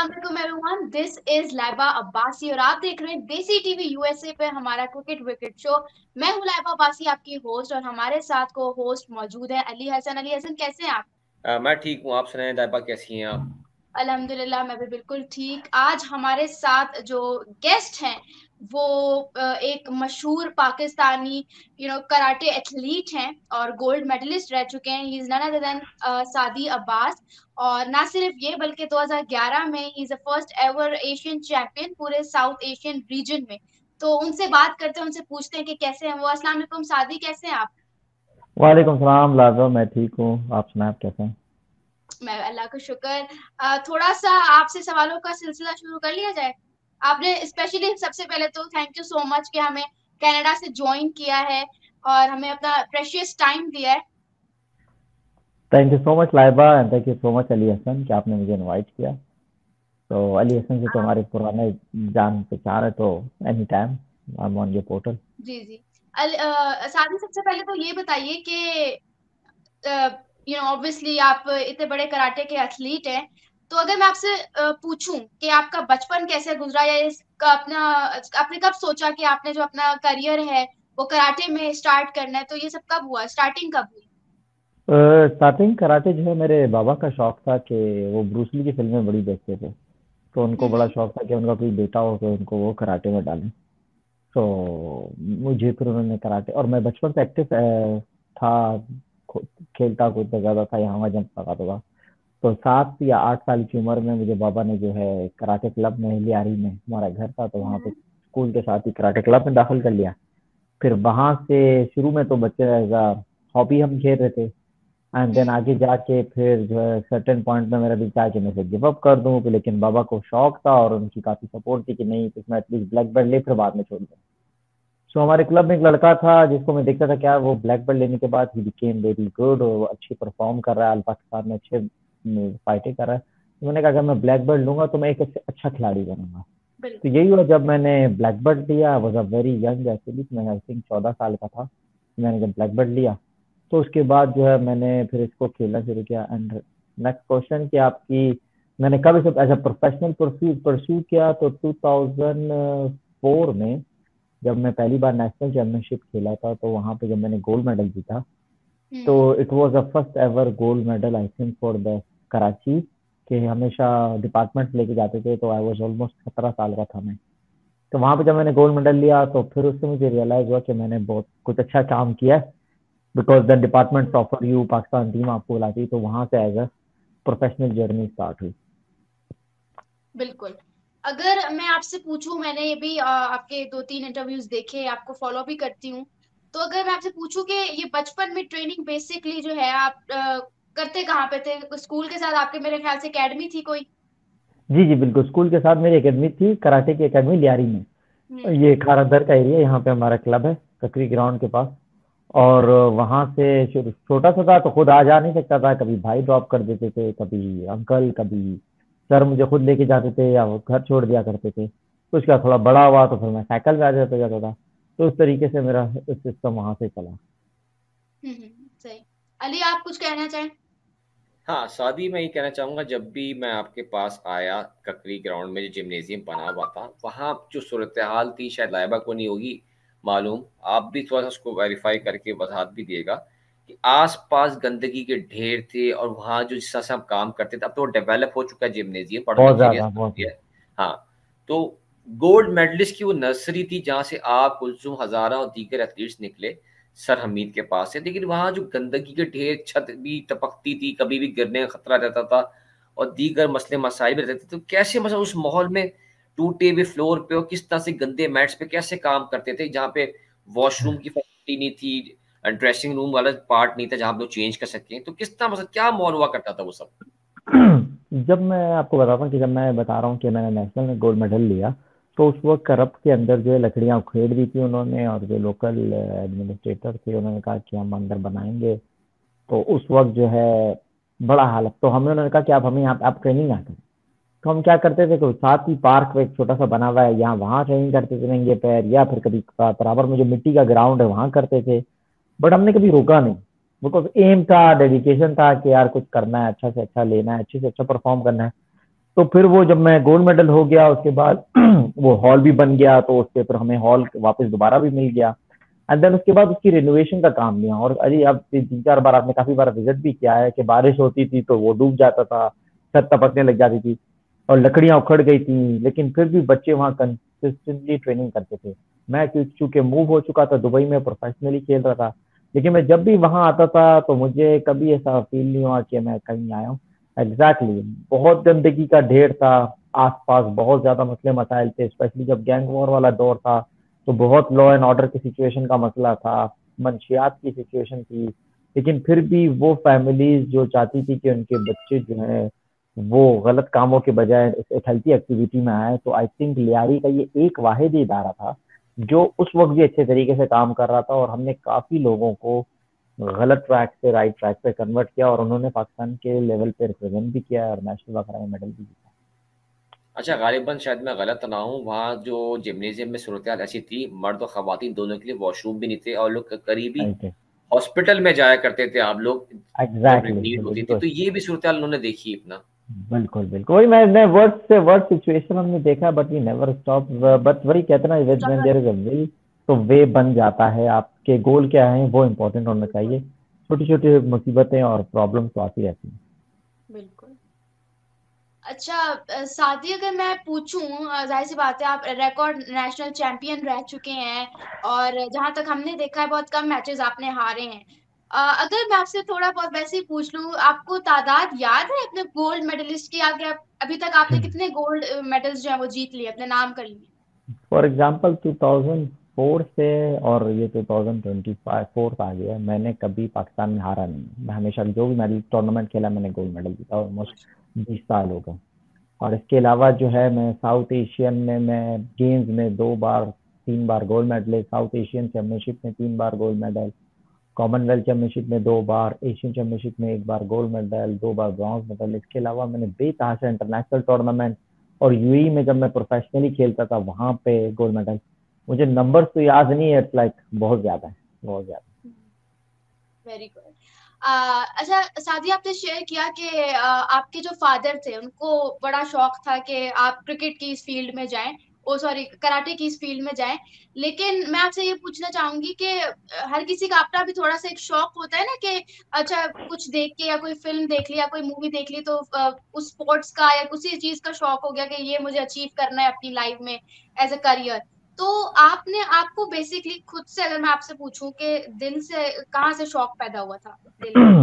अस्सलाम वालेकुम everyone, this is Laiba Abbasi और आप देख रहे हैं देसी टीवी यूएसए पे हमारा क्रिकेट विकेट शो। मैं हूं लाइबा अब्बासी, आपकी होस्ट, और हमारे साथ को होस्ट मौजूद है अली हसन। अली हसन, कैसे हैं आप? मैं ठीक हूँ। आप सुनाएं दाइबा, कैसी हैं आप? अल्हम्दुलिल्लाह, मैं भी बिल्कुल ठीक। आज हमारे साथ जो गेस्ट हैं वो एक मशहूर पाकिस्तानी कराटे एथलीट हैं और गोल्ड मेडलिस्ट रह चुके हैं। He is none other than Saadi Abbas. और ना सिर्फ ये बल्कि 2011 में he is the first ever Asian champion पूरे साउथ एशियन रीजन में। तो उनसे बात करते हैं, उनसे पूछते हैं कि कैसे हैं वो। अस्सलाम वालेकुम सादी, कैसे हैं आप? वालेकुम सलाम लाजो, मैं ठीक हूँ। आप सुनाए, आप कैसे हैं? मैं अल्लाह का शुक्र। थोड़ा सा आपसे सवालों का सिलसिला शुरू कर लिया जाए। आपने स्पेशली सबसे पहले तो थैंक यू सो मच कि हमें कनाडा से ज्वाइन किया है और हमें अपना प्रेशियस टाइम दिया है। Thank you so much Laiba and thank you so much Ali Hasan कि आपने मुझे इनवाइट किया। तो अली हसन से तो आ, हमारे पुराने जान पहचान है, तो any time I am on your portal. जी जी। साथी, सबसे पहले तो ये बताइए कि ऑब्वियसली आप इतने बड़े कराटे के एथलीट हैं। तो अगर मैं आपसे पूछूं कि आपका बचपन कैसे गुजरा, या इसका अपना आपने कब सोचा कि आपने जो अपना करियर है वो कराटे में स्टार्ट करना है, तो ये सब कब हुआ, स्टार्टिंग कब हुई? स्टार्टिंग कराटे जो है, मेरे बाबा का शौक था कि वो ब्रूसली की फिल्में बड़ी देखते थे। तो उनको बड़ा हम्म। शौक था कि उनका कोई बेटा हो तो उनको वो कराटे में डालें। तो मुझे फिर उन्होंने कराटे, और मैं बचपन से एक्टिव था। खो- खेलता कूदता ज्यादा था, यहाँ वहाँ जंप लगाता था। तो 7 या 8 साल की उम्र में मुझे बाबा ने जो है कराटे क्लब में, लियारी में हमारा घर था, तो वहाँ पे हम्म। स्कूल के साथ ही कराटे क्लब में दाखिल कर लिया। फिर वहां से शुरू में तो बच्चे एज अ हॉबी हम खेल रहे थे। And then hmm. आगे जाके फिर जो है सर्टेन पॉइंट में मेरा दिल था कि मैं इसे गिव अप कर दूं, लेकिन बाबा को शौक था और उनकी काफी सपोर्ट थी कि नहीं, इसमें एटलीस्ट ब्लैक बेल्ट ले, फिर बाद में छोड़ दो। सो हमारे क्लब में एक लड़का था जिसको मैं देखता था क्या वो ब्लैक बेल्ट लेने के बाद ही बिकेम वेरी गुड, और वो अच्छी परफॉर्म कर रहा है, पाकिस्तान में अच्छे फाइटिंग कर रहा है। तो मैंने कहा अगर मैं ब्लैक बेल्ट लूंगा तो मैं एक अच्छा खिलाड़ी बनूंगा। तो बिल्कुल। यही हुआ, जब मैंने ब्लैक बेल्ट लिया, was a very young actually, मैं आई थिंक 14 साल का था। मैंने जब ब्लैक बेल्ट लिया तो उसके बाद जो है मैंने फिर इसको खेलना शुरू किया। एंड नेक्स्ट क्वेश्चन कि आपकी, मैंने कब इसे एज अ प्रोफेशनल परस्यू किया, तो 2004 में जब मैं पहली बार नेशनल चैंपियनशिप खेला था, तो वहां पे जब मैंने गोल्ड मेडल जीता, तो hmm. It was the first ever gold medal I think for the Karachi, के हमेशा डिपार्टमेंट लेके जाते थे। तो आई वाज ऑलमोस्ट 17 साल का था मैं। तो वहां पे जब मैंने गोल्ड मेडल लिया तो फिर उससे मुझे रियलाइज हुआ कि मैंने बहुत कुछ अच्छा काम किया है, because the department offer you, Pakistan team आपको बुलाती है। तो वहां से as a professional journey start हुई। बिल्कुल। अगर मैं आपसे पूछूं, मैंने ये भी आपके दो तीन इंटरव्यूज देखे, आपको फॉलो भी करती हूँ। तो अगर मैं आपसे पूछूं कि ये बचपन में ट्रेनिंग बेसिकली जो है आप करते कहाँ पे थे? स्कूल के साथ आपके मेरे ख्याल से एकेडमी थी कोई? जी जी बिल्कुल, स्कूल के साथ मेरी एकेडमी थी, कराटे की एकेडमी लियारी में। हम्म। ये खारदर का एरिया, यहाँ पे हमारा क्लब है ककरी ग्राउंड के पास। और वहां से छोटा सा था तो खुद आ जा नहीं सकता था, कभी भाई ड्रॉप कर देते थे, कभी अंकल, कभी सर मुझे खुद लेके जाते थे या वो घर छोड़ दिया करते थे। तो उसका थोड़ा बड़ा हुआ तो फिर मैं साइकिल पे आ जाता था। तो उस तरीके से मेरा सिस्टम वहां से चला। सही। अली, आप कुछ कहना चाहें? हाँ, शादी में ये कहना चाहूँगा, जब भी मैं आपके पास आया, ककरी ग्राउंड में जो जिम्नेजियम बना हुआ था, वहाँ जो सूरत हाल थी शायद लाइबा को नहीं होगी मालूम। आप भी थोड़ा सा उसको वेरीफाई करके वजाहत भी दिएगा कि आसपास गंदगी के ढेर थे, और वहाँ जो जिस तरह से हम काम करते थे, अब तो वो डेवलप हो चुका है जिम्नेजियम, बड़ा बहुत लग्जरियस ज्यादा, बन बहुत गया ज्यादा। है। हाँ, तो गोल्ड मेडलिस्ट की वो नर्सरी थी जहाँ से आप, कुलसुम, हजारा और दीगर एथलीट्स निकले सर हमीद के पास से। लेकिन वहाँ जो गंदगी के ढेर, छत भी टपकती थी, कभी भी गिरने का खतरा रहता था, और दीगर मसले मसाइल भी रहते थे। तो कैसे मतलब उस माहौल में, टूटे हुए फ्लोर पे और किस तरह से गंदे मैट्स पे कैसे काम करते थे, जहाँ पे वॉशरूम की फैसिलिटी नहीं थी, ड्रेसिंग रूम वाला पार्ट नहीं था जहाँ आप लोग चेंज कर सकें, तो किस तरह मतलब क्या माहौल हुआ करता था वो सब? जब मैं आपको बताता हूँ कि जब मैं बता रहा हूँ कि मैंने नेशनल में गोल्ड मेडल लिया, तो उस वक्त करप्ट के अंदर जो है लकड़ियां उखेड़ दी थी उन्होंने, और जो लोकल एडमिनिस्ट्रेटर थे उन्होंने कहा कि हम अंदर बनाएंगे। तो उस वक्त जो है बड़ा हालत, तो हमने उन्होंने कहा कि आप हमें यहाँ पे आप ट्रेनिंग ना करें। तो हम क्या करते थे कि साथ ही पार्क में एक छोटा सा बना हुआ है, यहाँ वहाँ ट्रेनिंग करते थे नंगे पैर, या फिर कभी बराबर में जो मिट्टी का ग्राउंड है वहां करते थे। बट हमने कभी रोका नहीं, बिकॉज एम था, डेडिकेशन था कि यार कुछ करना है, अच्छा से अच्छा लेना है, अच्छे से अच्छा परफॉर्म करना है। तो फिर वो जब मैं गोल्ड मेडल हो गया उसके बाद वो हॉल भी बन गया, तो उसके फिर हमें हॉल वापस दोबारा भी मिल गया। एंड देन उसके बाद उसकी रिनोवेशन का काम लिया, और अरे अब 3-4 बार आपने काफी बार विजिट भी किया है कि बारिश होती थी तो वो डूब जाता था, छत टपकने लग जाती थी और लकड़ियां उखड़ गई थी, लेकिन फिर भी बच्चे वहाँ कंसिस्टेंटली ट्रेनिंग करते थे। मैं चूंकि मूव हो चुका था, दुबई में प्रोफेशनली खेल रहा था, लेकिन मैं जब भी वहां आता था तो मुझे कभी ऐसा फील नहीं हुआ कि मैं कहीं आया हूँ। एग्जैक्टली बहुत गंदगी का ढेर था, आसपास बहुत ज्यादा मसले मसाइल थे, स्पेशली जब गैंग वॉर वाला दौर था तो बहुत लॉ एंड ऑर्डर की सिचुएशन का मसला था, मंशियात की सिचुएशन थी। लेकिन फिर भी वो फैमिलीज जो चाहती थी कि उनके बच्चे जो है वो गलत कामों के बजाय एक हेल्थी एक्टिविटी में आए, तो आई थिंक लियारी का ये एक वाहिद ही इदारा था जो उस वक्त भी अच्छे तरीके से काम कर रहा था, और हमने काफी लोगों को गलत ट्रैक से राइट ट्रैक पे कन्वर्ट किया, और उन्होंने पाकिस्तान के लेवल पे रिप्रेजेंट भी किया और नेशनल वगैरह में मेडल भी जीता। अच्छा, गालिबन शायद मैं गलत ना हूँ, वहाँ जो जिम्नेजियम में सूरत हाल ऐसी थी, मर्द और खवातीन दोनों के लिए वॉशरूम भी नहीं थे और लोग करीबी हॉस्पिटल में जाया करते थे आप लोग जब एग्जैक्टली नीड होती थी। बिल्कुल तो ये भी सूरत हाल उन्होंने देखी अपना। बिल्कुल बिल्कुल वही मैं वर्ड से वर्ड सिचुएशन हमने देखा, but we never stop. But वही कहते ना, when there is a will तो वे बन जाता है। आपके गोल क्या है वो इम्पोर्टेंट होना चाहिए, छोटी छोटी मुसीबतें और प्रॉब्लम्स तो आती रहती हैं। बिल्कुल। अच्छा, सादी अगर मैं पूछूं, जाहिर सी बात है आप रिकॉर्ड नेशनल चैंपियन रह चुके हैं, और जहां तक हमने देखा है बहुत कम मैचेस आपने हारे हैं। अगर मैं आपसे थोड़ा बहुत वैसे ही पूछ लूं, आपको तादाद याद है अपने गोल्ड मेडलिस्ट की? आगे अभी तक आपने कितने गोल्ड मेडल्स जो है वो जीत लिए, अपने नाम कर लिए? फॉर एग्जाम्पल 2004 से और ये 2025 फोर्थ आ गया, मैंने कभी पाकिस्तान में हारा नहीं। मैं हमेशा जो भी मेडल टूर्नामेंट खेला मैंने गोल्ड मेडल जीता, ऑलमोस्ट 20 साल हो गए। और इसके अलावा जो है मैं साउथ एशियन में मैं गेम्स में 2 बार 3 बार gold medal, south Asian championship में 3 बार गोल्ड मेडल, कॉमनवेल्थ चैंपियनशिप में 2 बार, एशियन चैंपियनशिप में 1 बार गोल्ड मेडल, 2 बार ब्रॉन्ज मेडल। इसके अलावा मैंने बेतहाशा इंटरनेशनल टूर्नामेंट और यूएई में जब मैं प्रोफेशनली खेलता था वहां पे गोल्ड मेडल। मुझे नंबर्स तो याद नहीं है, इट्स लाइक बहुत ज्यादा है, बहुत ज्यादा। Very good. अच्छा सादी, आपने शेयर किया कि आपके जो फादर थे उनको बड़ा शौक था कि आप क्रिकेट की इस फील्ड में जाएं, ओ सॉरी कराटे की इस फील्ड में जाएं। लेकिन मैं आपसे ये पूछना चाहूंगी कि हर किसी का अपना भी थोड़ा सा एक शौक होता है ना, कि अच्छा कुछ देख के या कोई फिल्म देख ली या कोई मूवी देख ली तो उस स्पोर्ट्स का या उसी चीज का शौक हो गया कि ये मुझे अचीव करना है अपनी लाइफ में एज अ करियर। तो आपने आपको बेसिकली खुद से अगर मैं आपसे पूछूं कि दिल से कहाँ से शौक पैदा हुआ था दिल में?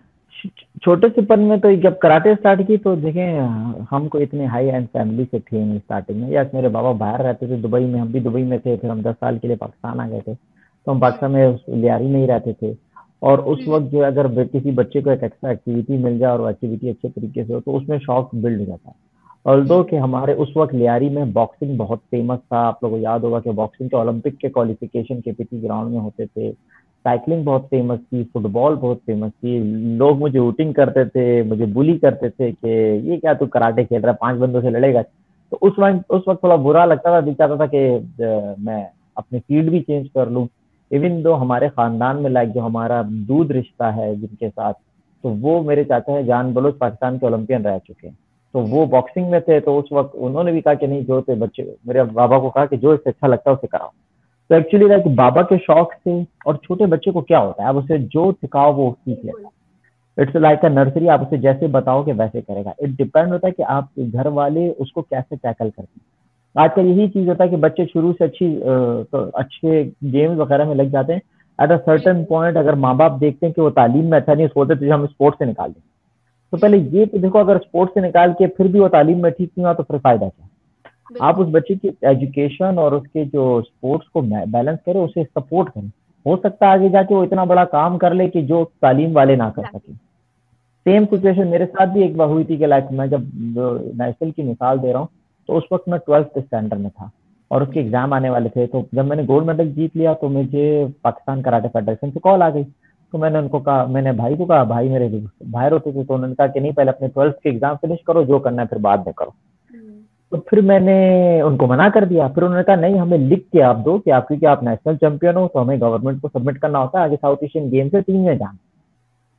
छोटे से पन में तो जब कराटे स्टार्ट की तो देखें, हम कोई इतने हाई एंड फैमिली से थे नहीं स्टार्टिंग में। यस, मेरे बाबा बाहर रहते थे दुबई में, हम भी दुबई में थे, फिर हम 10 साल के लिए पाकिस्तान आ गए थे, तो हम पाकिस्तान हम्म। में लियारी में ही रहते थे। और उस हम्म। वक्त जो अगर किसी बच्चे को एक एक्स्ट्रा एक्टिविटी मिल जाए और एक्टिविटी अच्छे तरीके से हो तो उसमें शौक बिल्ड हो जाता है। ऑल्दो कि हमारे उस वक्त लियारी में बॉक्सिंग बहुत फेमस था, आप लोगों को याद होगा कि बॉक्सिंग के ओलंपिक के क्वालिफिकेशन के पीटी ग्राउंड में होते थे। साइकिलिंग बहुत फेमस थी, फुटबॉल बहुत फेमस थी। लोग मुझे वोटिंग करते थे, मुझे बुली करते थे कि ये क्या तू कराटे खेल रहा है, 5 बंदों से लड़ेगा। तो उस वक्त थोड़ा बुरा लगता था, दिल चाहता था कि मैं अपनी फील्ड भी चेंज कर लूँ। इवन दो हमारे खानदान में लाइक जो हमारा दूध रिश्ता है जिनके साथ, तो वो मेरे चाचा है जान बलोच, पाकिस्तान के ओलंपियन रह चुके हैं, तो वो बॉक्सिंग में थे। तो उस वक्त उन्होंने भी कहा कि नहीं, जो थे बच्चे, मेरे बाबा को कहा कि जो इससे अच्छा लगता है उसे कराओ। तो एक्चुअली लाइक बाबा के शौक से, और छोटे बच्चे को क्या होता है, आप उसे जो सिखाओ वो सीख लेता है। इट्स लाइक अ नर्सरी, आप उसे जैसे बताओगे वैसे करेगा। इट डिपेंड होता है कि आप घर वाले उसको कैसे टैकल करते हैं। आजकल यही चीज होता है कि बच्चे शुरू से तो अच्छे गेम्स वगैरह में लग जाते हैं। एट अ सर्टन पॉइंट अगर माँ बाप देखते हैं कि वो तालीम में अच्छा नहीं, सोचते तो हम स्पोर्ट्स से निकाल दें। तो पहले ये तो देखो, अगर स्पोर्ट्स से निकाल के फिर भी वो तालीम में ठीक नहीं हुआ तो फिर फायदा क्या? आप उस बच्चे की एजुकेशन और उसके जो स्पोर्ट्स को बैलेंस करें, उसे सपोर्ट करें। हो सकता है आगे जाके वो इतना बड़ा काम कर ले कि जो तालीम वाले ना कर सके। सेम सिचुएशन मेरे साथ भी एक बार हुई थी कि लाइक मैं जब नेशनल की मिसाल दे रहा हूँ, तो उस वक्त मैं 12th स्टैंडर्ड में था और उसके एग्जाम आने वाले थे। तो जब मैंने गोल्ड मेडल जीत लिया तो मुझे पाकिस्तान कराटे फेडरेशन से कॉल आ गई। तो मैंने उनको कहा, मैंने भाई को कहा, भाई मेरे बाहर होते थे, तो उन्होंने कहा कि नहीं, पहले अपने 12th के एग्जाम फिनिश करो, जो करना है फिर बाद में करो। तो फिर मैंने उनको मना कर दिया। फिर उन्होंने कहा नहीं, हमें लिख के आप दो कि क्योंकि आप नेशनल चैंपियन हो तो हमें गवर्नमेंट को सबमिट करना होता है, आगे साउथ एशियन गेम्स से टीम में जाना।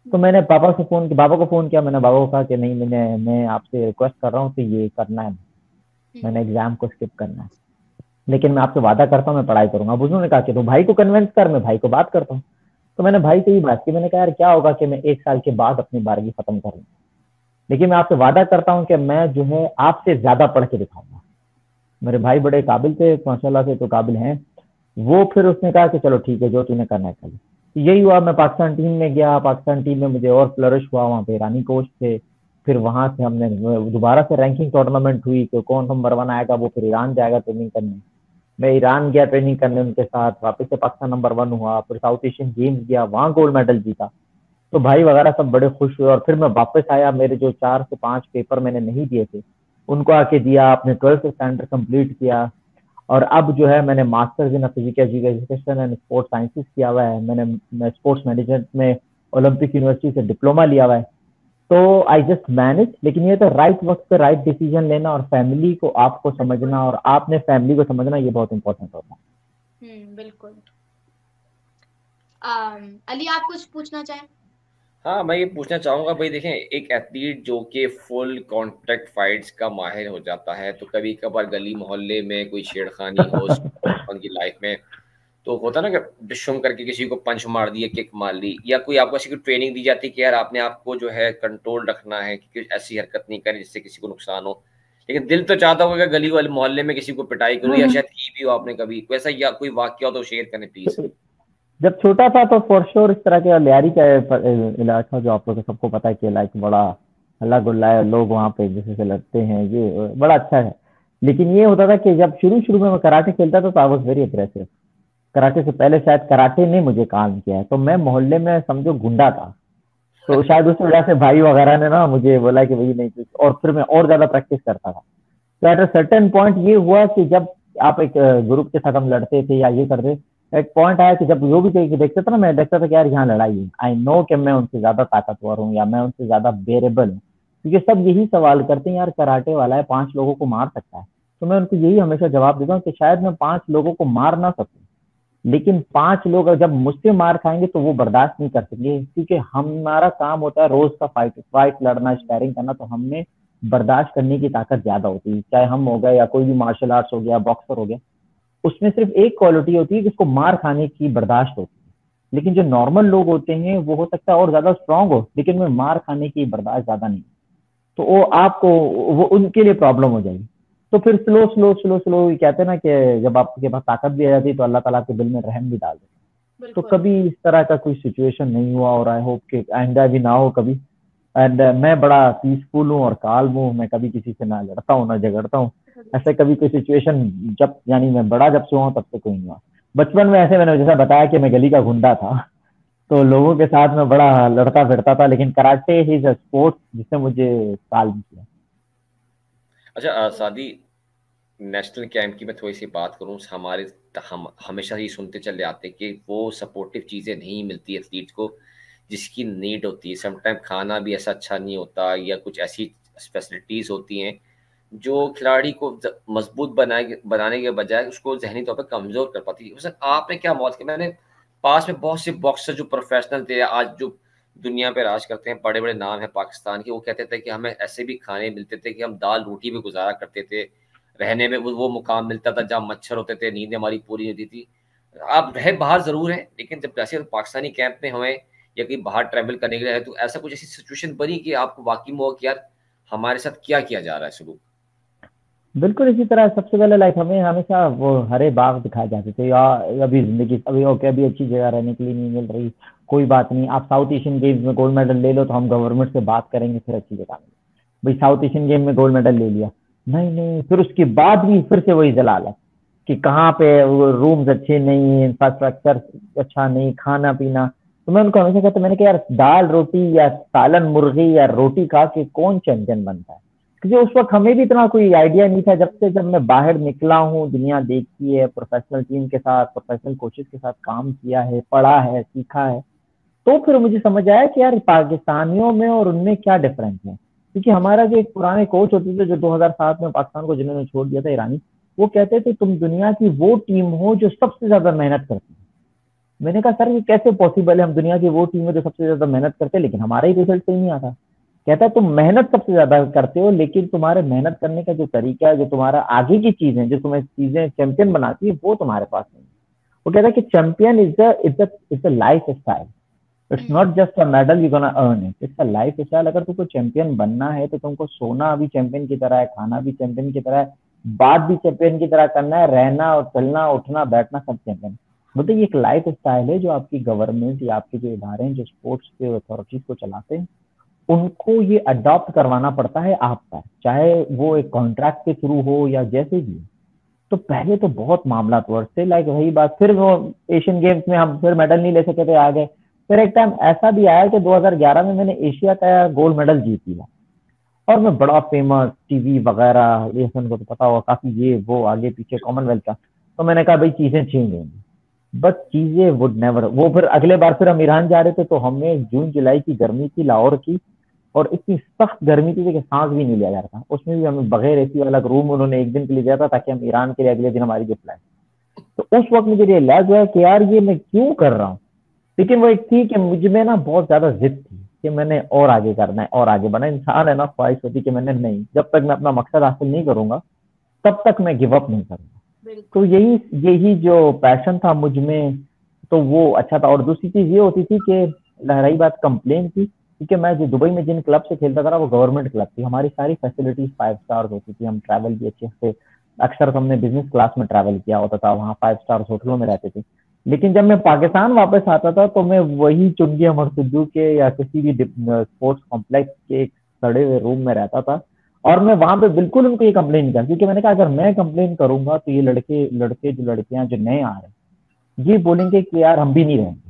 तो मैंने पापा को फ़ोन किया, मैंने बाबा को कहा कि नहीं, मैं आपसे रिक्वेस्ट कर रहा हूँ कि ये करना है, मैंने एग्ज़ाम को स्किप करना है। लेकिन मैं आपसे वादा करता हूँ मैं पढ़ाई करूँगा। अब उन्होंने कहा कि तो भाई को कन्विंस कर, मैं भाई को बात करता हूँ। तो मैंने भाई से ही बात की, मैंने कहा यार क्या होगा कि मैं 1 साल के बाद अपनी 12वीं खत्म कर लूँ। लेकिन मैं आपसे वादा करता हूँ कि मैं जो है आपसे ज़्यादा पढ़ के दिखाऊँगा। मेरे भाई बड़े काबिल थे, माशाल्लाह से तो काबिल हैं। वो फिर उसने कहा कि चलो ठीक है, जो तूने करना है कर। तो यही हुआ, मैं पाकिस्तान टीम में गया, पाकिस्तान टीम में मुझे और फ्लरिश हुआ, वहाँ पे ईरानी कोच थे। फिर वहाँ से हमने दोबारा से रैंकिंग टूर्नामेंट हुई कि कौन नंबर 1 आएगा वो फिर ईरान जाएगा ट्रेनिंग करने। मैं ईरान गया ट्रेनिंग करने उनके साथ, वापस से पाकिस्तान नंबर 1 हुआ, फिर साउथ एशियन गेम्स गया, वहाँ गोल्ड मेडल जीता। तो भाई वगैरह सब बड़े खुश हुए और फिर मैं वापस आया, मेरे जो 4 से 5 पेपर मैंने नहीं दिए थे, उनको आके दिया, अपने 12th स्टैंडर्ड कंप्लीट किया। और अब जो है मैंने masters in physical education and sports sciences किया हुआ है। मैं स्पोर्ट्स मैनेजमेंट में ओलंपिक यूनिवर्सिटी से डिप्लोमा लिया हुआ है। तो आई जस्ट मैनेज, लेकिन ये तो राइट वक्त पे राइट डिसीजन लेना और फैमिली को आपको समझना और आपने फैमिली को समझना, ये बहुत इंपॉर्टेंट होता है। बिल्कुल। अली, आप कुछ पूछना चाहें? हाँ, मैं ये पूछना चाहूँगा भाई, देखें एक एथलीट जो कि फुल कॉन्टैक्ट फाइट्स का माहिर हो जाता है, तो कभी कभार गली मोहल्ले में कोई छेड़खानी हो उनकी लाइफ में, तो होता ना कि डिशुम करके किसी को पंच मार दिया, किक मार ली, या कोई आपको ऐसी कोई ट्रेनिंग दी जाती है कि यार आपने आपको जो है कंट्रोल रखना है कि कुछ ऐसी हरकत नहीं करें जिससे किसी को नुकसान हो, लेकिन दिल तो चाहता होगा कि गली वाले मोहल्ले में किसी को पिटाई करूँ, या शायद की भी हो आपने कभी कोई ऐसा, या कोई वाक्य हो तो शेयर करें प्लीज। जब छोटा था तो फॉर श्योर इस तरह के लियारी का इलाका जो आप लोग को सबको पता है कि लाइक बड़ा हल्ला गुल्ला है, लोग वहाँ पे एक दूसरे से लड़ते हैं, ये बड़ा अच्छा है। लेकिन ये होता था कि जब शुरू शुरू में मैं कराटे खेलता था तो I was very aggressive. Karate से पहले शायद कराटे ने मुझे काम किया है, तो मैं मोहल्ले में समझो गुंडा था। तो शायद उस वजह से भाई वगैरह ने ना मुझे बोला कि भाई नहीं कुछ, और फिर मैं और ज्यादा प्रैक्टिस करता था। तो एट अ सर्टेन पॉइंट ये हुआ कि जब आप एक ग्रुप के साथ हम लड़ते थे या ये करते, एक पॉइंट आया कि जब जो भी देखते था ना, मैं देखता था कि यार यहाँ लड़ाई है, आई नो कि मैं उनसे ज्यादा ताकतवर हूँ या मैं उनसे ज्यादा बेरेबल हूँ, क्योंकि सब यही सवाल करते हैं यार कराटे वाला है 5 लोगों को मार सकता है। तो मैं उनको यही हमेशा जवाब देता हूँ कि शायद मैं 5 लोगों को मार ना सकूं, लेकिन 5 लोग जब मुझसे मार खाएंगे तो वो बर्दाश्त नहीं कर सकेंगे, क्योंकि हमारा काम होता है रोज का फाइट फाइट लड़ना, स्पैरिंग करना, तो हमने बर्दाश्त करने की ताकत ज्यादा होती है। चाहे हम हो गए या कोई भी मार्शल आर्ट्स हो गया, बॉक्सर हो गया, उसमें सिर्फ एक क्वालिटी होती है जिसको मार खाने की बर्दाश्त होती है। लेकिन जो नॉर्मल लोग होते हैं वो हो सकता है और ज्यादा स्ट्रांग हो, लेकिन में मार खाने की बर्दाश्त ज्यादा नहीं, तो वो आपको वो उनके लिए प्रॉब्लम हो जाएगी। तो फिर स्लो स्लो स्लो स्लो कहते हैं ना कि जब आपके पास ताकत भी आ जाती है तो अल्लाह ताला के दिल में रहम भी डाल देते। तो कभी इस तरह का कोई सिचुएशन नहीं हुआ और आई होप कि आइंदा भी ना हो कभी। एंड मैं बड़ा पीसफुल हूँ और काल्म हूँ, मैं कभी किसी से ना लड़ता हूँ ना झगड़ता हूँ। ऐसे कभी कोई सिचुएशन जब यानी मैं बड़ा जब से हुआ तब से कोई नहीं हुआ। बचपन में ऐसे मैंने जैसा बताया कि मैं गली का गुंडा था, तो लोगों के साथ में बड़ा लड़ता फिरता था, लेकिन कराटे इज अ स्पोर्ट जिसने मुझे काल्म किया। अच्छा सादी, नेशनल कैंप की मैं थोड़ी सी बात करूँ, हम हमेशा ही सुनते चले आते हैं कि वो सपोर्टिव चीज़ें नहीं मिलती एथलीट को जिसकी नीड होती है। समटाइम खाना भी ऐसा अच्छा नहीं होता, या कुछ ऐसी फैसिलिटीज़ होती हैं जो खिलाड़ी को मजबूत बनाने के बजाय उसको जहनी तौर पर कमज़ोर कर पाती है। सर आपने क्या मौत किया? मैंने पास में बहुत से बॉक्सर जो प्रोफेशनल थे, आज जो दुनिया पे राज करते हैं, बड़े बड़े नाम हैं पाकिस्तान के, वो कहते थे कि हमें ऐसे भी खाने मिलते थे कि हम दाल रोटी पे गुजारा करते थे, रहने में वो मुकाम मिलता था जहाँ मच्छर होते थे, नींद हमारी पूरी होती थी। आप रहे बाहर ज़रूर हैं, लेकिन जब जैसे पाकिस्तानी कैंप में हुए या कहीं बाहर ट्रैवल करने के लिए, तो ऐसा कुछ ऐसी सिचुएशन बनी कि आपको वाकई में हो कि यार हमारे साथ क्या किया जा रहा है शुरू? बिल्कुल इसी तरह सबसे पहले लाइक हमें हमेशा वो हरे बाग दिखाए जाते थे, या अभी जिंदगी अभी ओके, अभी अच्छी जगह रहने के लिए नहीं मिल रही, कोई बात नहीं, आप साउथ एशियन गेम्स में गोल्ड मेडल ले लो तो हम गवर्नमेंट से बात करेंगे फिर अच्छी जगह मिले। भाई साउथ एशियन गेम में गोल्ड मेडल ले लिया, नहीं नहीं, फिर उसके बाद भी फिर से वही जलालत कि कहाँ पे रूम्स अच्छे नहीं, इंफ्रास्ट्रक्चर अच्छा नहीं, खाना पीना। तो मैं उनको हमेशा कहता, मैंने कहा यार दाल रोटी या सालन मुर्गी या रोटी खा के कौन चैंपियन बनता है, क्योंकि उस वक्त हमें भी इतना कोई आइडिया नहीं था। जब मैं बाहर निकला हूँ, दुनिया देखी है, प्रोफेशनल टीम के साथ, प्रोफेशनल कोचेस के साथ काम किया है, पढ़ा है, सीखा है, तो फिर मुझे समझ आया कि यार पाकिस्तानियों में और उनमें क्या डिफरेंस है। क्योंकि हमारा जो एक पुराने कोच होते थे जो 2007 में पाकिस्तान को जिन्होंने छोड़ दिया था, ईरानी, वो कहते थे तुम दुनिया की वो टीम हो जो सबसे ज्यादा मेहनत करती है, मैंने कहा सर ये कैसे पॉसिबल है, हम दुनिया की वो टीम है जो सबसे ज्यादा मेहनत करते हैं लेकिन हमारा ही रिजल्ट सही नहीं आता। कहता है तुम मेहनत सबसे ज्यादा करते हो लेकिन तुम्हारे मेहनत करने का जो तरीका है, जो तुम्हारा आगे की चीजें जो तुम्हें चीजें चैंपियन बनाती है, वो तुम्हारे पास नहीं है। वो कहता है कि champion is a lifestyle, it's hmm. Not just a medal you gonna earn it, it's a lifestyle. अगर तुमको चैंपियन बनना है तो तुमको सोना भी चैंपियन की तरह है, खाना भी चैंपियन की तरह है, बात भी चैंपियन की तरह करना है, रहना और चलना उठना बैठना सब चैंपियन। मतलब ये एक लाइफ स्टाइल है जो आपकी गवर्नमेंट या आपके जो इदारे हैं जो स्पोर्ट्स के अथॉरिटीज को चलाते हैं, उनको ये अडॉप्ट करवाना पड़ता है आप पर, चाहे वो एक कॉन्ट्रैक्ट के थ्रू हो या जैसे भी हो। तो पहले तो बहुत मामला थे, लाइक वही बात, फिर वो एशियन गेम्स में हम फिर मेडल नहीं ले सके थे, आ गए। फिर एक टाइम ऐसा भी आया कि 2011 में मैंने एशिया का गोल्ड मेडल जीत लिया और मैं बड़ा फेमस टीवी वगैरह, ये को तो पता होगा काफी, ये वो आगे पीछे कॉमनवेल्थ का। तो मैंने कहा भाई चीजें चेंज होंगी, बट चीजें वुड नेवर। वो फिर अगले बार फिर हम ईरान जा रहे थे तो हमें जून जुलाई की गर्मी थी लाहौर की, और इतनी सख्त गर्मी थी कि सांस भी नहीं लिया जा रहा था। उसमें भी हमें बगैर एसी वाला रूम उन्होंने एक दिन के लिए दिया था ताकि हम ईरान के लिए अगले दिन हमारी जो फ्लाइट। तो उस वक्त मुझे रियलाइज हुआ कि यार ये मैं क्यों कर रहा हूँ। लेकिन वो एक थी कि मुझ में ना बहुत ज्यादा जिद थी कि मैंने और आगे करना है और आगे बढ़ना। इंसान है ना, ख्वाहिश होती कि मैंने नहीं, जब तक मैं अपना मकसद हासिल नहीं करूंगा तब तक मैं गिव अप नहीं करूंगा। तो बिल्कुल। यही यही जो पैशन था मुझ में, तो वो अच्छा था। और दूसरी चीज ये होती थी कि रही बात कंप्लेन की, क्योंकि मैं जो दुबई में जिन क्लब से खेलता था वो गवर्नमेंट क्लब थी, हमारी सारी फैसिलिटीज 5 स्टार होती थी, हम ट्रैवल भी अच्छे से, अक्सर तो हमने बिजनेस क्लास में ट्रैवल किया होता था, वहाँ 5 स्टार होटलों में रहते थे। लेकिन जब मैं पाकिस्तान वापस आता था तो मैं वही चुंगी अमर सिद्धू के या किसी भी स्पोर्ट्स कॉम्प्लेक्स के एक सड़े हुए रूम में रहता था। और मैं वहां पे बिल्कुल उनको ये कंप्लेन किया, क्योंकि मैंने कहा अगर मैं कंप्लेन करूंगा तो ये लड़के लड़के जो लड़कियां जो नए आ रहे हैं ये बोलेंगे कि यार हम भी नहीं रहेंगे।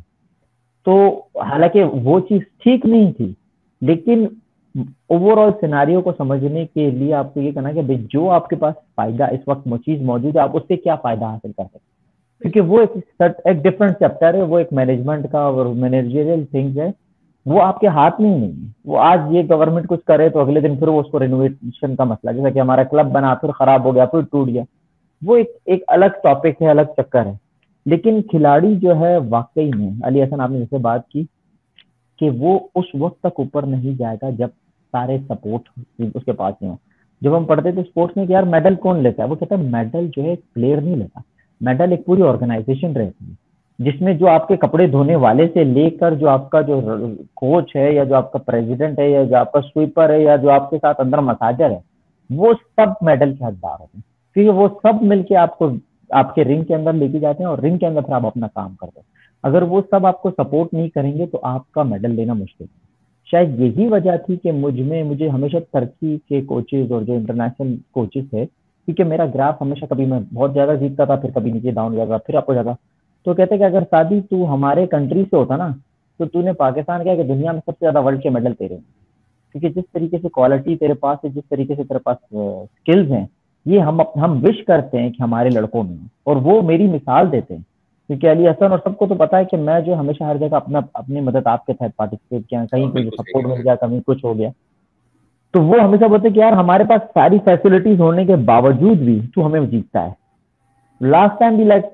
तो हालांकि वो चीज ठीक नहीं थी, लेकिन ओवरऑल सिनारियो को समझने के लिए आपको ये करना है कि भाई जो आपके पास फायदा इस वक्त वो चीज मौजूद है, आप उससे क्या फायदा हासिल कर सकते हैं। क्योंकि वो एक डिफरेंट चैप्टर है, वो एक मैनेजमेंट का और मैनेजरियल थिंग्स है, वो आपके हाथ में ही नहीं है। वो आज ये गवर्नमेंट कुछ करे तो अगले दिन फिर वो उसको रिनोवेशन का मसला, जैसा कि हमारा क्लब बना फिर खराब हो गया फिर टूट गया, वो एक अलग टॉपिक है, अलग चक्कर है। लेकिन खिलाड़ी जो है वाकई में, अली हसन आपने जैसे बात की कि वो उस वक्त तक ऊपर नहीं जाएगा जब सारे सपोर्ट उसके पास नहीं हो। जब हम पढ़ते थे स्पोर्ट्स में कि यार मेडल कौन लेता है, वो कहता है मेडल जो है एक प्लेयर नहीं लेता, मेडल एक पूरी ऑर्गेनाइजेशन रहती है, जिसमें जो आपके कपड़े धोने वाले से लेकर जो आपका जो कोच है या जो आपका प्रेसिडेंट है या जो आपका स्वीपर है या जो आपके साथ अंदर मसाजर है, वो सब मेडल के हकदार होते हैं। क्योंकि वो सब मिलके आपको आपके रिंग के अंदर लेके जाते हैं और रिंग के अंदर फिर आप अपना काम करते हैं। अगर वो सब आपको सपोर्ट नहीं करेंगे तो आपका मेडल लेना मुश्किल है। शायद यही वजह थी कि मुझे हमेशा टर्की के कोचेज और जो इंटरनेशनल कोचेस थे, क्योंकि मेरा ग्राफ हमेशा कभी मैं बहुत ज्यादा जीतता था फिर कभी नीचे डाउन हो जाता फिर अप हो जाता। तो कहते कि अगर शादी तू हमारे कंट्री से होता ना तो तूने पाकिस्तान क्या कि दुनिया में सबसे ज्यादा वर्ल्ड के मेडल तेरे, क्योंकि जिस तरीके से क्वालिटी तेरे पास है, जिस तरीके से तेरे पास स्किल्स हैं, ये हम विश करते हैं कि हमारे लड़कों में, और वो मेरी मिसाल देते हैं। क्योंकि अली हसन और सबको तो पता है कि मैं जो हमेशा हर जगह अपनी मदद आपके तहत पार्टिसिपेट किया, कहीं कोई बिल्कुल सही सपोर्ट कह रहे मिल हैं। गया, कहीं कुछ हो गया, तो वो हमेशा बोलते कि यार हमारे पास सारी फैसिलिटीज होने के बावजूद भी तू हमें जीतता है। लास्ट टाइम भी लाइक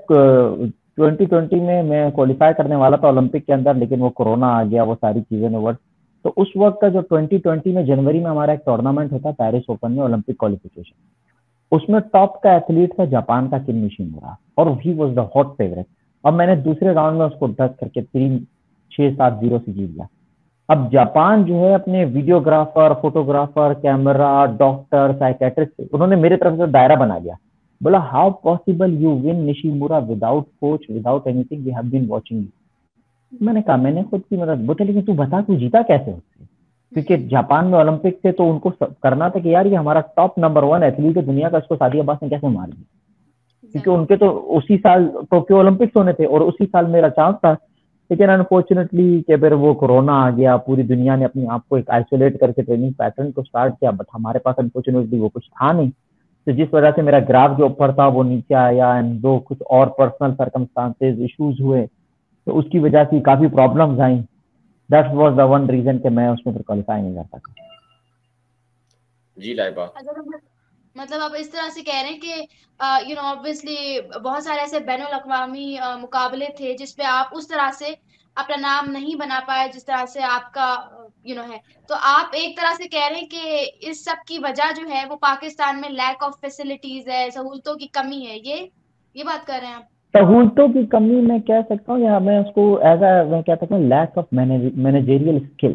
2020 में मैं क्वालिफाई करने वाला था ओलंपिक के अंदर, लेकिन वो कोरोना आ गया, वो सारी चीजें ने वर्क। तो उस वक्त का जो 2020 में जनवरी में हमारा एक टूर्नामेंट होता पेरिस ओपन में, ओलंपिक क्वालिफिकेशन, उसमें टॉप का एथलीट था जापान का किन निशिमुरा, और he was the hot favourite. अब मैंने दूसरे राउंड में उसको 10 करके 3-6-7-0 से जीत लिया। अब जापान जो है अपने videographer, photographer, camera, doctor, psychiatrist, उन्होंने मेरे तरफ से दायरा बना दिया। बोला how possible you win Nishimura without coach without anything, we have been watching you. मैंने कहा मैंने खुद की मदद, बोलते लेकिन तू बता तू जीता कैसे उससे। क्योंकि जापान में ओलंपिक थे तो उनको करना था कि यार ये हमारा टॉप नंबर 1 एथलीट है दुनिया का, इसको सादी अब्बास ने कैसे मार दिया। क्योंकि उनके तो उसी साल टोक्यो ओलंपिक्स होने थे और उसी साल मेरा चांस था। लेकिन अनफॉर्चुनेटली कि फिर वो कोरोना आ गया, पूरी दुनिया ने अपने आप को एक आइसोलेट करके ट्रेनिंग पैटर्न को स्टार्ट किया, बट हमारे पास अनफॉर्चुनेटली वो कुछ था नहीं। तो जिस वजह से मेरा ग्राफ जो ऊपर था वो नीचे आया, एंड दो कुछ और पर्सनल सर्कमस्टांसेस इश्यूज हुए, तो उसकी वजह से काफी प्रॉब्लम्स आई। That was the one reason कि मैं उसमें फिर क्वालिफाई नहीं कर सका। जी लाइबा। मतलब आप इस तरह से कह रहे हैं कि ऑब्वियसली बहुत सारे ऐसे बैनुल अक़वामी मुकाबले थे जिसपे आप उस तरह से अपना नाम नहीं बना पाए जिस तरह से आपका है। तो आप एक तरह से कह रहे हैं कि इस सब की वजह जो है वो पाकिस्तान में लैक ऑफ फैसिलिटीज है, सहूलतों की कमी है, ये बात कर रहे हैं आप? सहूलतों की कमी मैं कह सकता हूँ, या मैं उसको मैं कह सकता हूँ लैक ऑफ मैनेजेरियल स्किल,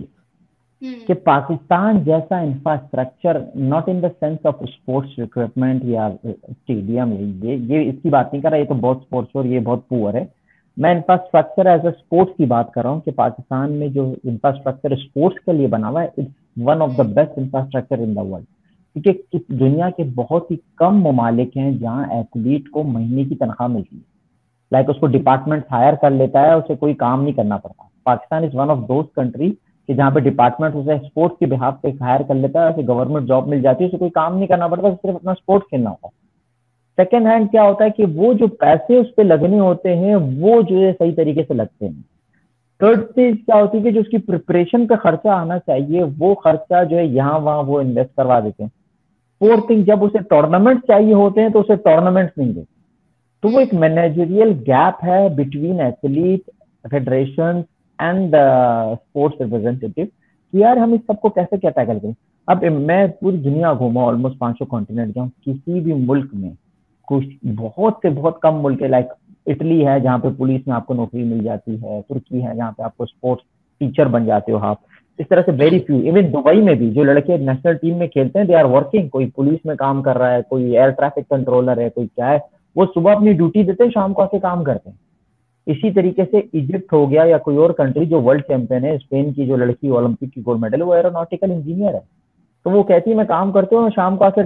कि हम्म। पाकिस्तान जैसा infrastructure, not in the sense of sports equipment या स्टेडियम, ये इसकी बात नहीं कर रहा, ये तो बहुत स्पोर्ट्स और ये बहुत पुअर है। मैं इंफ्रास्ट्रक्चर एज अ स्पोर्ट्स की बात कर रहा हूँ कि पाकिस्तान में जो इंफ्रास्ट्रक्चर स्पोर्ट्स के लिए बना हुआ है, it's one of the hmm. Best infrastructure in the world. क्योंकि दुनिया के बहुत ही कम ममालिक हैं जहाँ एथलीट को महीने की तनख्वाह मिलती है, लाइक उसको डिपार्टमेंट हायर कर लेता है, उसे कोई काम नहीं करना पड़ता। Pakistan is one of those country कि जहाँ पे डिपार्टमेंट उसे स्पोर्ट्स के बिहाफ पे हायर कर लेता है, उसे गवर्नमेंट जॉब मिल जाती है, उसे कोई काम नहीं करना पड़ता, सिर्फ अपना स्पोर्ट्स खेलना होता है। सेकेंड हैंड क्या होता है कि वो जो पैसे उस पर लगने होते हैं वो जो है सही तरीके से लगते हैं। थर्ड चीज क्या होती है कि जो उसकी प्रिपरेशन का खर्चा आना चाहिए वो खर्चा जो है यहाँ वहां वो इन्वेस्ट करवा देते हैं। फोर्थ हम्म। थिंग, जब उसे टूर्नामेंट चाहिए होते हैं तो उसे टूर्नामेंट्स नहीं देते। तो वो एक हम्म। मैनेजरियल गैप है between athlete, federation and sports representative, कि यार हम इस सबको कैसे क्या टैकल करें। अब मैं पूरी दुनिया घूमा, ऑलमोस्ट 500 कॉन्टिनेंट गया हूँ, किसी भी मुल्क में कुछ बहुत से बहुत कम मुल्क है, लाइक इटली है जहाँ पे पुलिस में आपको नौकरी मिल जाती है, तुर्की है जहाँ पे आपको स्पोर्ट्स टीचर बन जाते हो आप, इस तरह से वेरी फ्यू। इवन दुबई में भी जो लड़के नेशनल टीम में खेलते हैं, दे आर वर्किंग, कोई पुलिस में काम कर रहा है, कोई एयर ट्रैफिक कंट्रोलर है, कोई क्या है, वो सुबह अपनी ड्यूटी देते हैं, शाम को आके काम करते हैं। इसी तरीके से इजिप्ट हो गया या कोई और कंट्री जो वर्ल्ड चैंपियन है, स्पेन की जो लड़की ओलंपिक की गोल्ड मेडल, वो एरोनॉटिकल इंजीनियर है, तो वो कहती है मैं काम करती हूँ, शाम को आके